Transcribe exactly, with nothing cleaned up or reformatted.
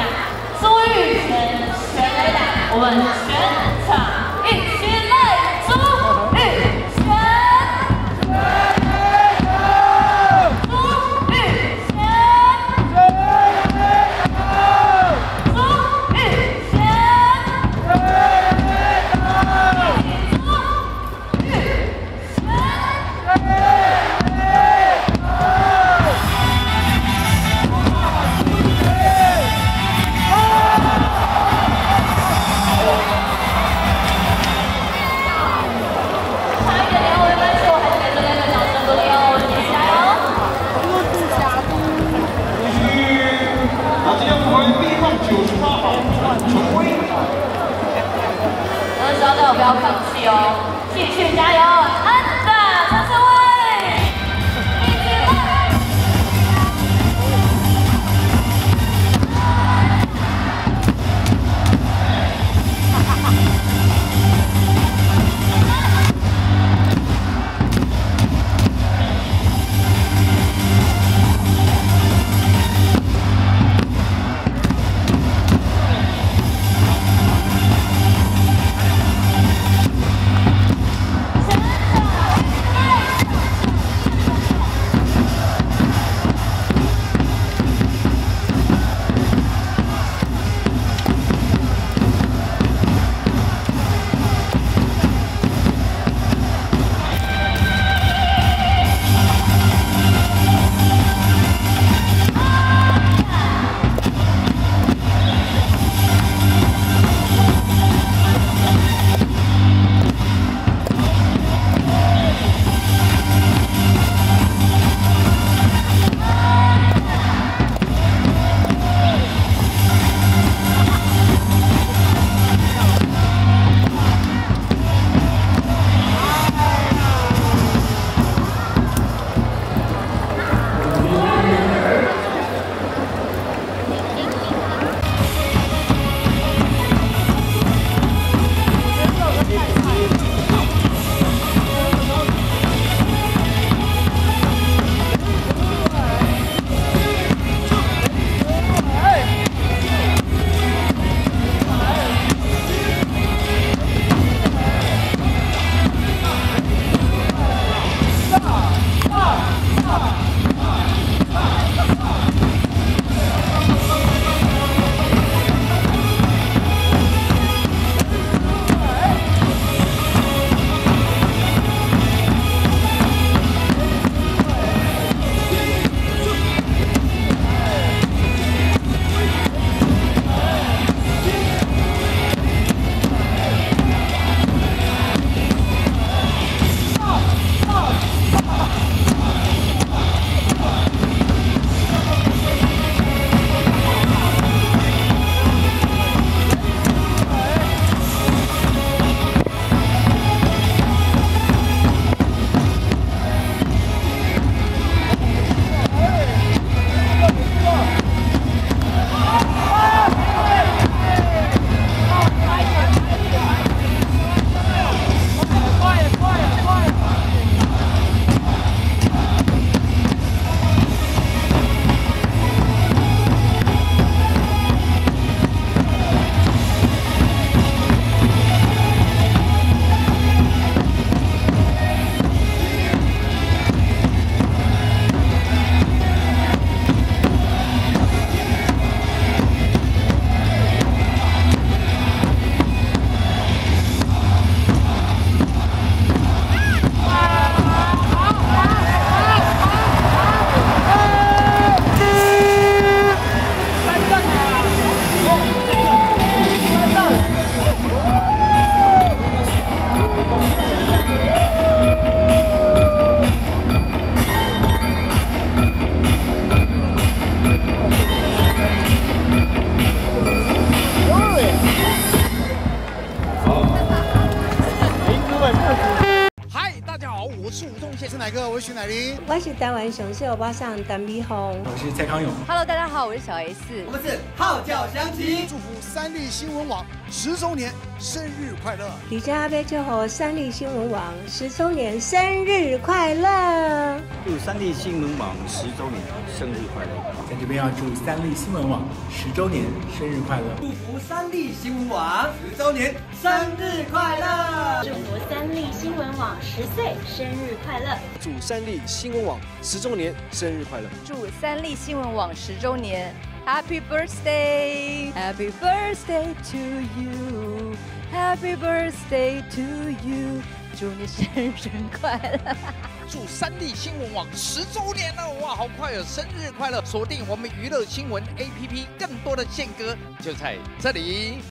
苏玉全全垒打，我们全场一起来，苏玉全，苏玉全，苏玉不要放弃哦，继续加油！安打，陈胜伟，一起来！全场我是许乃麟， 我是台湾雄秀巴上陈美凤， 我是蔡康永。 Hello， 大家好，我是小 S， 我们是号角响起， 祝福三立新闻网十周年生日快乐！ 李家杯祝贺三立新闻网十周年生日快乐！ 祝三立新闻网十周年生日快乐！ 在这边要祝三立新闻网十周年生日快乐！ 祝福三立新闻网十周年生日快乐！ 祝福三立新闻网十岁生日快乐！ 祝三立新闻网十周年生日快乐！ 祝三立新闻网十周年 Happy birthday Happy birthday to you Happy birthday to you 祝你生日快乐！ 祝三立新闻网十周年了，哇，好快哦！生日快乐！锁定我们娱乐新闻 A P P， 更多的宪歌就在这里。